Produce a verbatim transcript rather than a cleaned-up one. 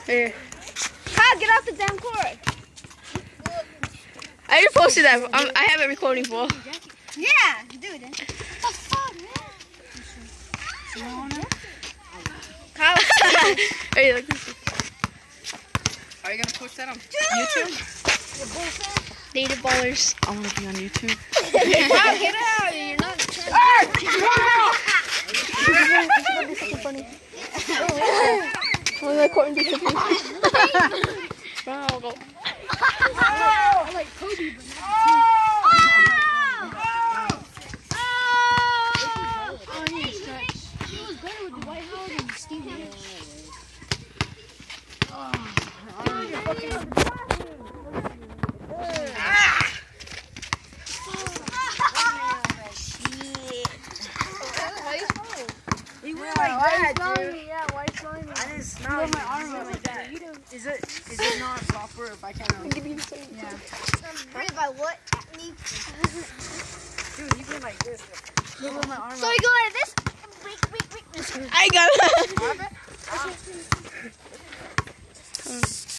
Here. Kyle, get off the damn court. I already posted that. I'm, I have it recording for. Yeah, dude. What the fuck, man? Kyle. Hey, look this. Are you gonna post that on YouTube? Native ballers. I want to be on YouTube. Kyle, get out. You're not trying to. I'm recording this. Wow, go. I like Kobe, but not oh, he was stretch. He was better with Dwight Howard and Steve Nash. He went like that, dude. Yeah, why smelling me? I didn't smell it. My arm went like that. Is it? Is it not software if I can't? Yeah. Worried by what? Me. Dude, you went like this. Look at my arm. So you go like this? Wait, wait, wait. I got it. Have it?